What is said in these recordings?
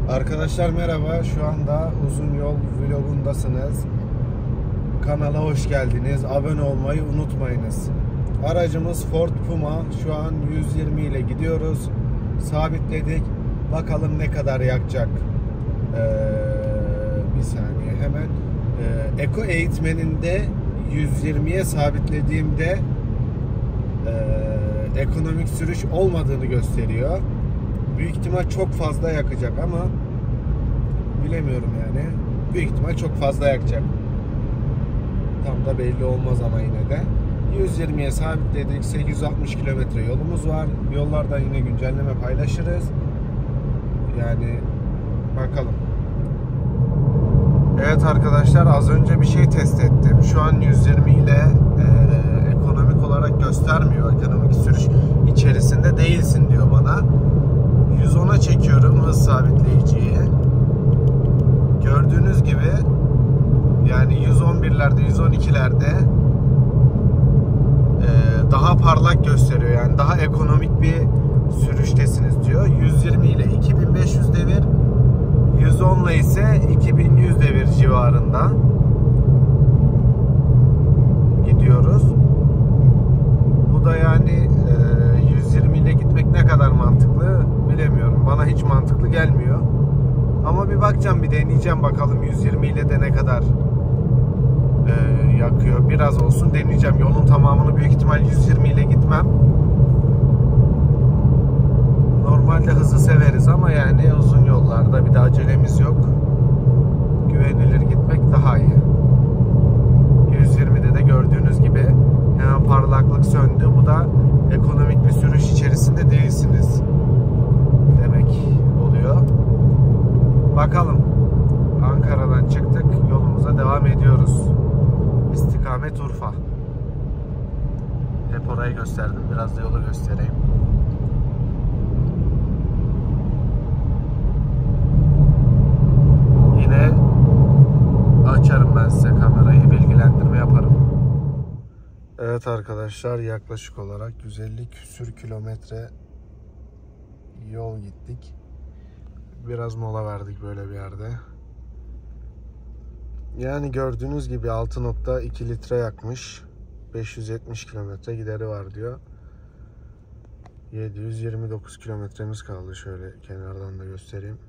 Arkadaşlar merhaba. Şu anda uzun yol vlogundasınız. Kanala hoş geldiniz. Abone olmayı unutmayınız. Aracımız Ford Puma. Şu an 120 ile gidiyoruz. Sabitledik. Bakalım ne kadar yakacak. Bir saniye hemen. Eko eğitmeninde 120'ye sabitlediğimde ekonomik sürüş olmadığını gösteriyor. Büyük ihtimal çok fazla yakacak ama bilemiyorum yani. Büyük ihtimal çok fazla yakacak. Tam da belli olmaz ama yine de. 120'ye sabitledik. 860 kilometre yolumuz var. Yollardan yine güncelleme paylaşırız. Yani bakalım. Evet arkadaşlar, az önce bir şey test ettim. Şu an 120 ile ekonomik olarak göstermiyor. Ekonomik sürüş içerisinde değilsin diyor bana. 110'a çekiyorum hız sabitleyiciyi. Gördüğünüz gibi yani 111'lerde 112'lerde daha parlak gösteriyor. Yani daha ekonomik bir sürüştesiniz diyor. 120 ile 2500 devir, 110 ile ise 2100 devir civarında gidiyoruz. Bu da yani 120 ile gitmek ne kadar mantıklı bilemiyorum. Bana hiç mantıklı gelmiyor. Ama bir bakacağım, bir deneyeceğim bakalım 120 ile de ne kadar yakıyor. Biraz olsun deneyeceğim. Yolun tamamını büyük ihtimal 120 ile gitmem. Normalde hızı severiz ama yani uzun yollarda bir de acelemiz yok. Güvenilir gitmek daha iyi. 120'de de gördüğünüz gibi hemen parlaklık söndü. Bu da ekonomik bir sürüş içerisinde değilsiniz demek oluyor. Bakalım. Ankara'dan çıktık. Yolumuza devam ediyoruz. İstikamet Urfa. Hep orayı gösterdim. Biraz da yolu göstereyim. Yine açarım ben size kamerayı, bilgilendirme yaparım. Evet arkadaşlar, yaklaşık olarak 150 küsür kilometre yol gittik. Biraz mola verdik böyle bir yerde. Yani gördüğünüz gibi 6.2 litre yakmış. 570 kilometre gideri var diyor. 729 kilometremiz kaldı. Şöyle kenardan da göstereyim.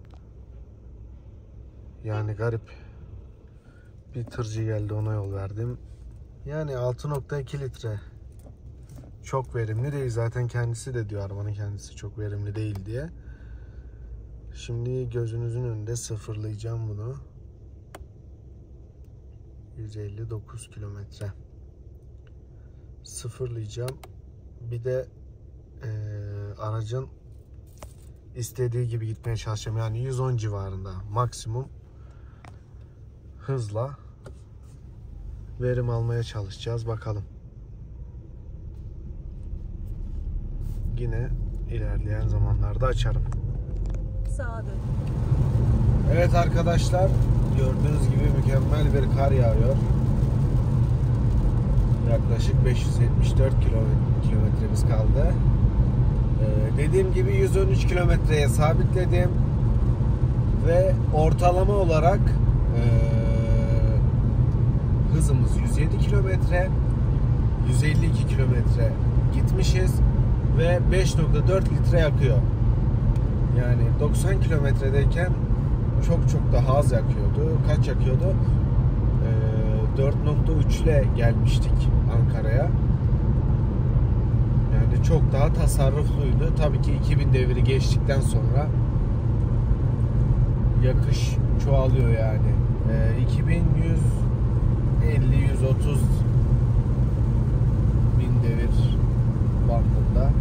Yani garip. Bir tırcı geldi, ona yol verdim. Yani 6.2 litre. Çok verimli değil. Zaten kendisi de diyor, arabanın kendisi çok verimli değil diye. Şimdi gözünüzün önünde sıfırlayacağım bunu. 159 kilometre. Sıfırlayacağım. Bir de aracın istediği gibi gitmeye çalışacağım. Yani 110 civarında maksimum hızla verim almaya çalışacağız. Bakalım. Yine ilerleyen zamanlarda açarım. Sağa dön. Evet arkadaşlar, gördüğünüz gibi mükemmel bir kar yağıyor. Yaklaşık 574 kilometremiz kaldı. Dediğim gibi 113 kilometreye sabitledim ve ortalama olarak hızımız 107 kilometre, 152 kilometre gitmişiz ve 5.4 litre yakıyor. Yani 90 kilometredeyken çok daha az yakıyordu. Kaç yakıyordu? 4.3 ile gelmiştik Ankara'ya. Yani çok daha tasarrufluydu. Tabii ki 2000 deviri geçtikten sonra yakış çoğalıyor yani. 2150-130 bin devir bandında.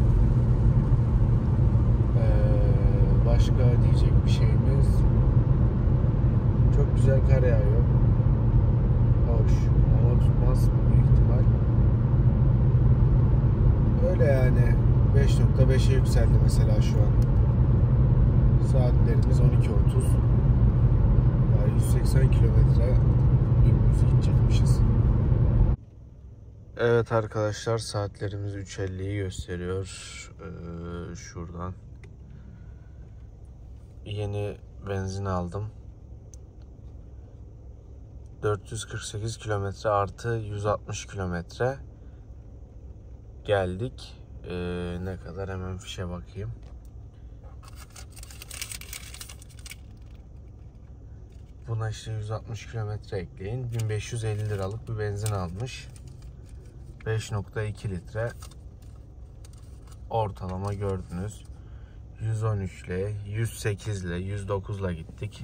Başka diyecek bir şeyimiz. Çok güzel kar yağıyor. Hoş. Ama tutmaz büyük ihtimal. Öyle yani. 5.5'e yükseldi mesela şu an. Saatlerimiz 12.30. Daha 180 kilometre dümdüz gidecekmişiz. Evet arkadaşlar, saatlerimiz 3.50'yi gösteriyor. Şuradan yeni benzin aldım. 448 kilometre artı 160 kilometre geldik. Ne kadar, hemen fişe bakayım. Buna işte 160 kilometre ekleyin. 1550 liralık bir benzin almış. 5.2 litre. Ortalama gördünüz. 113 ile, 108 ile, 109 ile gittik.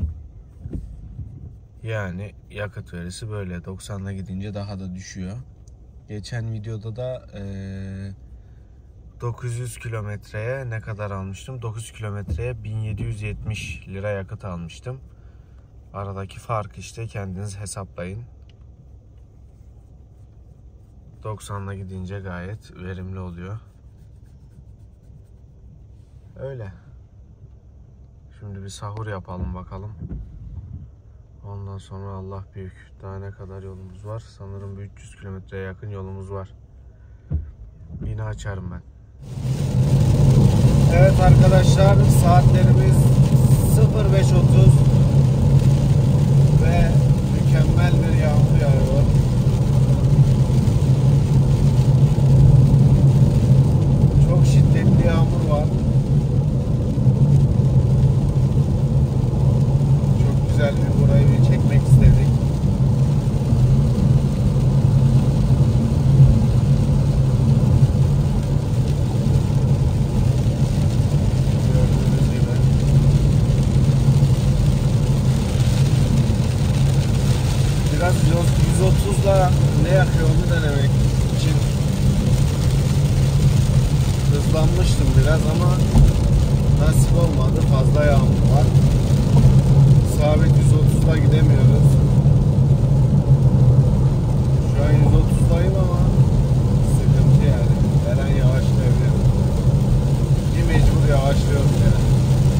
Yani yakıt verisi böyle. 90 ile gidince daha da düşüyor. Geçen videoda da 900 kilometreye ne kadar almıştım? 900 kilometreye 1770 lira yakıt almıştım. Aradaki fark işte, kendiniz hesaplayın. 90'la gidince gayet verimli oluyor. Öyle. Şimdi bir sahur yapalım bakalım. Ondan sonra Allah büyük. Daha ne kadar yolumuz var? Sanırım bir 300 kilometreye yakın yolumuz var. Yine açarım ben. Evet arkadaşlar, saatlerimiz 05.30 ve mükemmel bir yağmur yağıyor. Çok şiddetli yağmur var. Çok güzel bir, burayı bir çekmek istedik. Biraz 130'la ne yakıyor onu denemek için hızlanmıştım biraz ama nasip olmadı, fazla yağmur var. Sabit 130'la gidemiyoruz. Şu an 130'dayım ama sıkıntı yani. Her an yavaşlayabilirim. Bir mecbur yavaşlıyorum yani.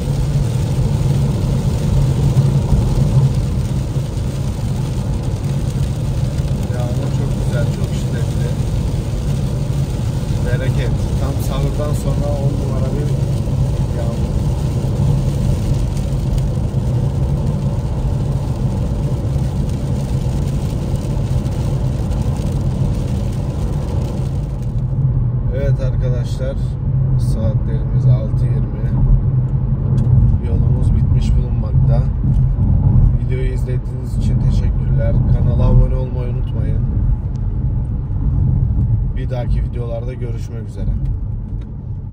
Çok şiddetli. Bereket. Tam sahurdan sonra 10 numara bir yağmur. Evet arkadaşlar, saatlerimiz 6:20. Yolumuz bitmiş bulunmakta. Videoyu izlediğiniz için teşekkürler. Kanala abone olmayı unutmayın. Bir dahaki videolarda görüşmek üzere.